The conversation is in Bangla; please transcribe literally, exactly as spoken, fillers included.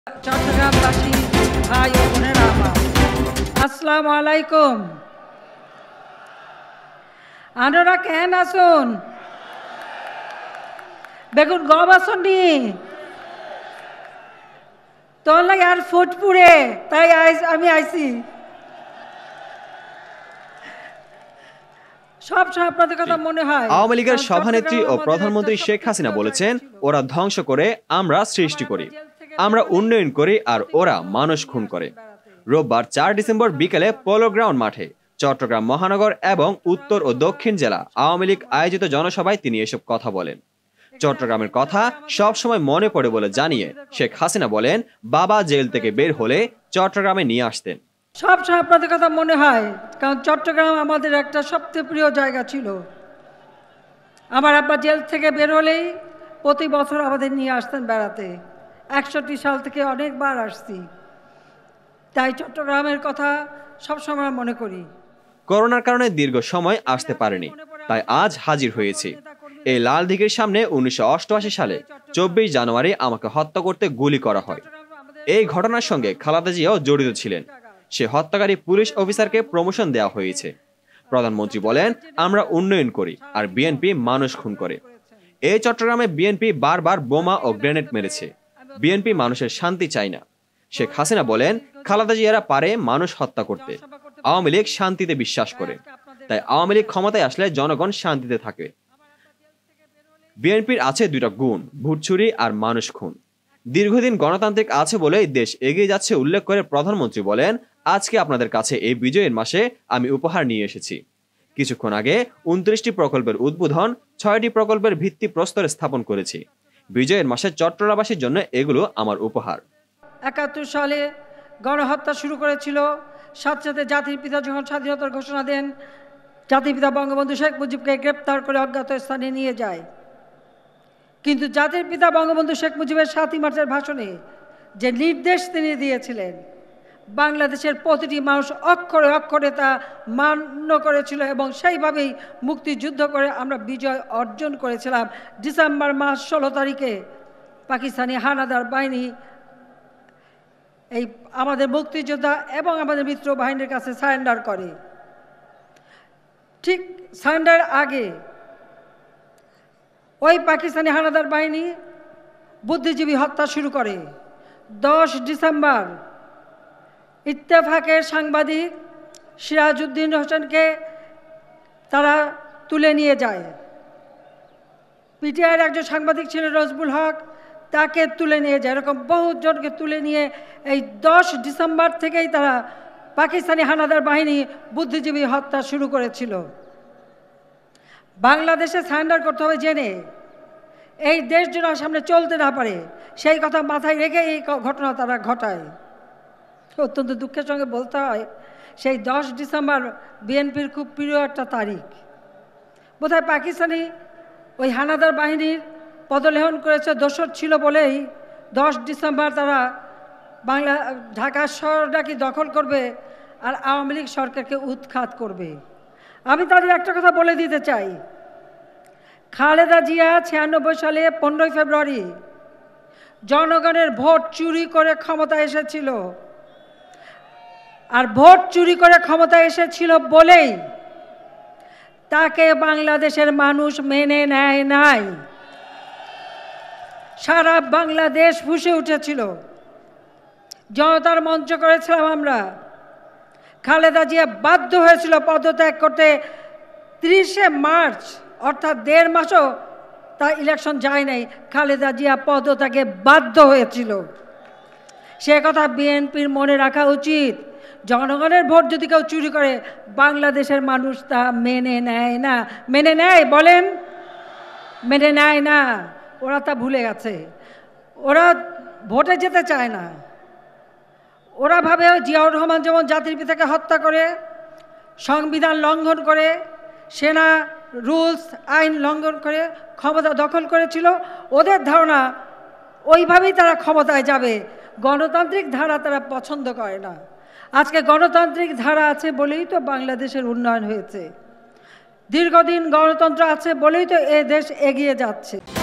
চট্টগ্রামবাসী ভাই ও বোনেরা আমার আসসালামু আলাইকুম। আনোরা কেন আসুন বেগুন গম আসনি তোর লাগে আর ফুটপুরে তাই আমি আইছি। সব আপনাদের কথা মনে হয়। আওয়ামী লীগের সভানেত্রী ও প্রধানমন্ত্রী শেখ হাসিনা বলেছেন, ওরা ধ্বংস করে, আমরা সৃষ্টি করি, আমরা উন্নয়ন করি আর ওরা মানুষ খুন করে। রোববার চার ডিসেম্বর বিকেলে পোলো গ্রাউন্ড মাঠে চট্টগ্রাম মহানগর এবং উত্তর ও দক্ষিণ জেলা আওয়ামী লীগ আয়োজিত জনসভায় তিনি এসব কথা বলেন। চট্টগ্রামের কথা সব সময় মনে পড়ে বলে জানিয়ে শেখ হাসিনা বলেন, বাবা জেল থেকে বের হলে চট্টগ্রামে নিয়ে আসতেন। সব সময় আপনাদের কথা মনে হয়, কারণ চট্টগ্রাম আমাদের একটা সবচেয়ে প্রিয় জায়গা ছিল। আমার আব্বা জেল থেকে বের হলেই প্রতি বছর আমাদের নিয়ে আসতেন বেড়াতে। একষট্টি সাল থেকে অনেকবার আসছি, তাই চট্টগ্রামের কথা সবসময় মনে করি। করোনার কারণে দীর্ঘ সময় আসতে পারেনি, তাই আজ হাজির হয়েছি। এই লাল দিঘির সামনে উনিশশো অষ্টআশি সালে চব্বিশ জানুয়ারি আমাকে হত্যা করতে গুলি করা হয়। এই ঘটনার সঙ্গে খালেদা জিয়াও জড়িত ছিলেন। সে হত্যাকারী পুলিশ অফিসারকে প্রমোশন দেওয়া হয়েছে। প্রধানমন্ত্রী বলেন, আমরা উন্নয়ন করি আর বিএনপি মানুষ খুন করে। এই চট্টগ্রামে বিএনপি বারবার বোমা ও গ্রেনেড মেরেছে। বিএনপি মানুষের শান্তি চায় না। শেখ হাসিনা বলেন, খালেদা জিয়ারা পারে মানুষ হত্যা করতে, আওয়ামী লীগ শান্তিতে বিশ্বাস করে, তাই আওয়ামী লীগ ক্ষমতায় আসলে জনগণ শান্তিতে থাকে। বিএনপির আছে দুইটা গুণ, ভুটছুরি আর মানুষ খুন। দীর্ঘদিন গণতান্ত্রিক আছে বলেই দেশ এগিয়ে যাচ্ছে উল্লেখ করে প্রধানমন্ত্রী বলেন, আজকে আপনাদের কাছে এই বিজয়ের মাসে আমি উপহার নিয়ে এসেছি। কিছুক্ষণ আগে উনত্রিশটি প্রকল্পের উদ্বোধন, ছয়টি প্রকল্পের ভিত্তি প্রস্তর স্থাপন করেছি। বিজয়ের মাসে চট্টগ্রামবাসীর জন্য এগুলো আমার উপহার। একাত্তর সালে গণহত্যা শুরু করেছিল। সাথে সাথে জাতির পিতা যখন স্বাধীনতার ঘোষণা দেন, জাতির পিতা বঙ্গবন্ধু শেখ মুজিবকে গ্রেপ্তার করে অজ্ঞাত স্থানে নিয়ে যায়। কিন্তু জাতির পিতা বঙ্গবন্ধু শেখ মুজিবের সাতই মার্চের ভাষণে যে নির্দেশ তিনি দিয়েছিলেন, বাংলাদেশের প্রতিটি মানুষ অক্ষরে অক্ষরে তা মান্য করেছিল এবং সেইভাবেই মুক্তিযুদ্ধ করে আমরা বিজয় অর্জন করেছিলাম। ডিসেম্বর মাস ষোলো তারিখে পাকিস্তানি হানাদার বাহিনী এই আমাদের মুক্তিযোদ্ধা এবং আমাদের মিত্র বাহিনীর কাছে সারেন্ডার করে। ঠিক সারেন্ডার আগে ওই পাকিস্তানি হানাদার বাহিনী বুদ্ধিজীবী হত্যা শুরু করে। দশ ডিসেম্বর ইত্তেফাকের সাংবাদিক সিরাজউদ্দিন হোসেনকে তারা তুলে নিয়ে যায়। পিটিআইয়ের একজন সাংবাদিক ছিলেন রজবুল হক, তাকে তুলে নিয়ে যায়। এরকম বহুজনকে তুলে নিয়ে এই দশ ডিসেম্বর থেকেই তারা পাকিস্তানি হানাদার বাহিনী বুদ্ধিজীবী হত্যা শুরু করেছিল। বাংলাদেশে সারেন্ডার করতে হবে জেনে এই দেশ যেন সামনে চলতে না পারে সেই কথা মাথায় রেখে এই ঘটনা তারা ঘটায়। অত্যন্ত দুঃখের সঙ্গে বলতে হয়, সেই দশ ডিসেম্বর বিএনপির খুব প্রিয় একটা তারিখ। বোধহয় পাকিস্তানি ওই হানাদার বাহিনীর পদলেহন করেছে দোসর ছিল বলেই দশ ডিসেম্বর তারা বাংলা ঢাকা শহরটাকে দখল করবে আর আওয়ামী লীগ সরকারকে উৎখাত করবে। আমি তাদের একটা কথা বলে দিতে চাই, খালেদা জিয়া ছিয়ানব্বই সালে পনেরোই ফেব্রুয়ারি জনগণের ভোট চুরি করে ক্ষমতায় এসেছিল। আর ভোট চুরি করে ক্ষমতায় এসেছিল বলেই তাকে বাংলাদেশের মানুষ মেনে নেয় নাই। সারা বাংলাদেশ ফুঁসে উঠেছিল, জনতার মঞ্চ করেছিলাম আমরা। খালেদা জিয়া বাধ্য হয়েছিল পদত্যাগ করতে। তিরিশে মার্চ অর্থাৎ দেড় মাসও তা ইলেকশন যায় নাই, খালেদা জিয়া পদত্যাগে বাধ্য হয়েছিল। সে কথা বিএনপির মনে রাখা উচিত। জনগণের ভোট যদি কেউ চুরি করে বাংলাদেশের মানুষ তা মেনে নেয় না। মেনে নেয় বলেন? মেনে নেয় না। ওরা তা ভুলে গেছে। ওরা ভোটে যেতে চায় না। ওরা ভাবে জিয়াউর রহমান যেমন জাতির পিতাকে হত্যা করে, সংবিধান লঙ্ঘন করে, সেনা রুলস আইন লঙ্ঘন করে ক্ষমতা দখল করেছিল, ওদের ধারণা ওইভাবেই তারা ক্ষমতায় যাবে। গণতান্ত্রিক ধারা তারা পছন্দ করে না। আজকে গণতান্ত্রিক ধারা আছে বলেই তো বাংলাদেশের উন্নয়ন হয়েছে। দীর্ঘদিন গণতন্ত্র আছে বলেই তো এ দেশ এগিয়ে যাচ্ছে।